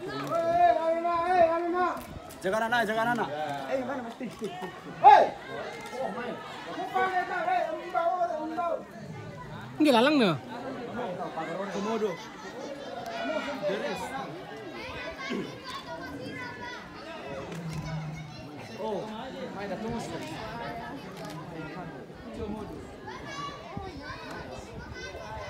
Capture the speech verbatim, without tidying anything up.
Jaga anak, jaga anak. Eh, mana mesti? Hei. Ini lalang nih. Komodo. Oh, main dah tunggu sekali. Komodo.